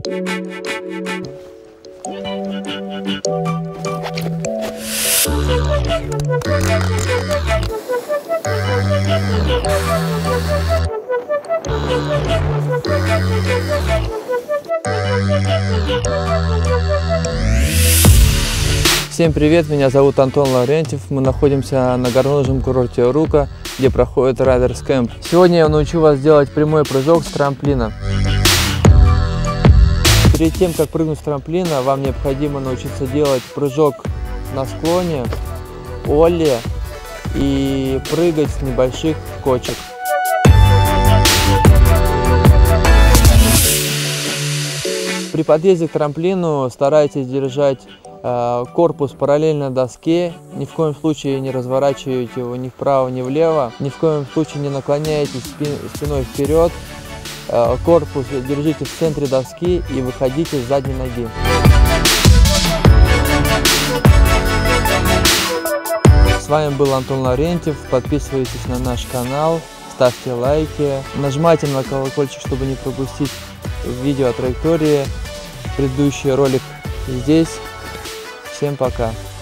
Всем привет, меня зовут Антон Лаврентьев. Мы находимся на горнолыжном курорте Рука, где проходит Riders Camp. Сегодня я научу вас делать прямой прыжок с трамплина. Перед тем, как прыгнуть с трамплина, вам необходимо научиться делать прыжок на склоне, олли и прыгать с небольших кочек. При подъезде к трамплину старайтесь держать корпус параллельно доске, ни в коем случае не разворачивайте его ни вправо, ни влево, ни в коем случае не наклоняйтесь спиной вперед, корпус держите в центре доски и выходите с задней ноги. С вами был Антон Лаврентьев, подписывайтесь на наш канал, ставьте лайки, нажимайте на колокольчик, чтобы не пропустить видео о траектории, предыдущий ролик здесь. Всем пока!